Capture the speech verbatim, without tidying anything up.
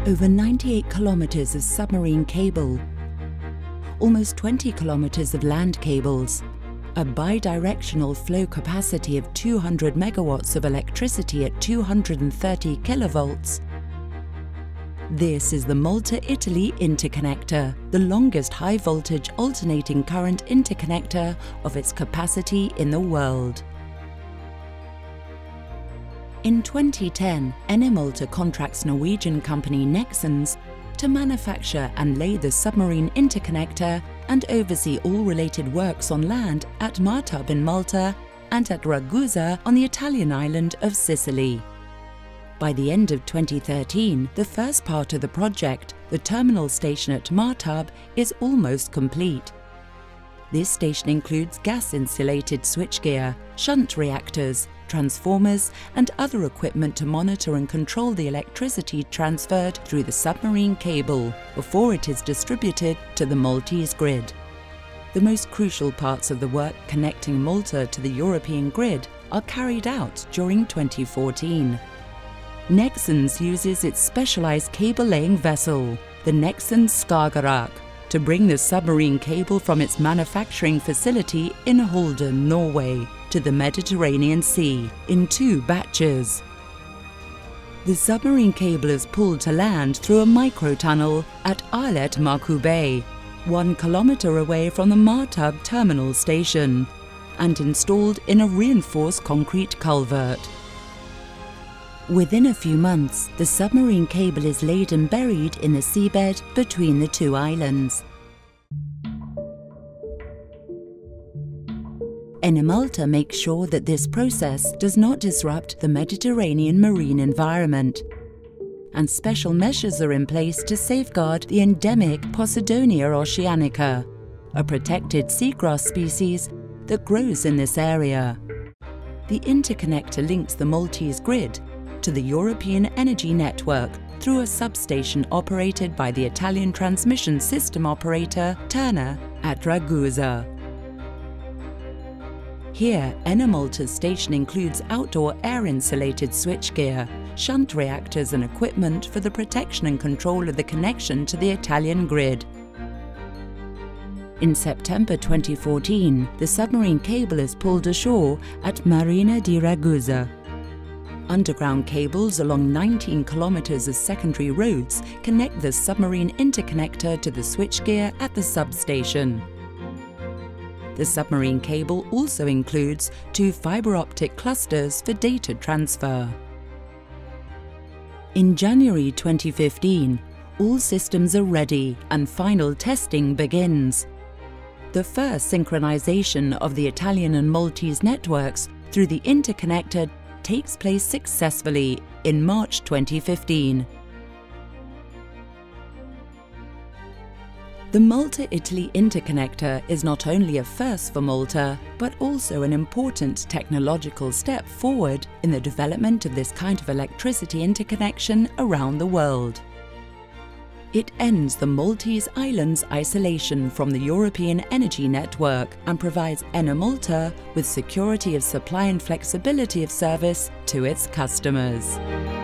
Over ninety-eight kilometers of submarine cable, almost twenty kilometers of land cables, a bidirectional flow capacity of two hundred megawatts of electricity at two hundred thirty kilovolts. This is the Malta-Italy interconnector, the longest high-voltage alternating current interconnector of its capacity in the world. In twenty ten, Enemalta contracts Norwegian company Nexans to manufacture and lay the submarine interconnector and oversee all related works on land at Martab in Malta and at Ragusa on the Italian island of Sicily. By the end of twenty thirteen, the first part of the project, the terminal station at Martab, is almost complete. This station includes gas-insulated switchgear, shunt reactors, transformers and other equipment to monitor and control the electricity transferred through the submarine cable before it is distributed to the Maltese grid. The most crucial parts of the work connecting Malta to the European grid are carried out during twenty fourteen. Nexans uses its specialized cable-laying vessel, the Nexans Skagerrak, to bring the submarine cable from its manufacturing facility in Halden, Norway, to the Mediterranean Sea in two batches. The submarine cable is pulled to land through a microtunnel at Alet Maku Bay, one kilometer away from the Martab terminal station, and installed in a reinforced concrete culvert. Within a few months, the submarine cable is laid and buried in the seabed between the two islands. Enemalta makes sure that this process does not disrupt the Mediterranean marine environment, and special measures are in place to safeguard the endemic Posidonia oceanica, a protected seagrass species that grows in this area. The interconnector links the Maltese grid to the European energy network through a substation operated by the Italian transmission system operator Terna at Ragusa. Here, Enemalta's station includes outdoor air-insulated switchgear, shunt reactors and equipment for the protection and control of the connection to the Italian grid. In September twenty fourteen, the submarine cable is pulled ashore at Marina di Ragusa. Underground cables along nineteen kilometers of secondary roads connect the submarine interconnector to the switchgear at the substation. The submarine cable also includes two fiber optic clusters for data transfer. In January twenty fifteen, all systems are ready and final testing begins. The first synchronization of the Italian and Maltese networks through the interconnector takes place successfully in March twenty fifteen. The Malta-Italy interconnector is not only a first for Malta, but also an important technological step forward in the development of this kind of electricity interconnection around the world. It ends the Maltese islands' isolation from the European energy network and provides Enemalta with security of supply and flexibility of service to its customers.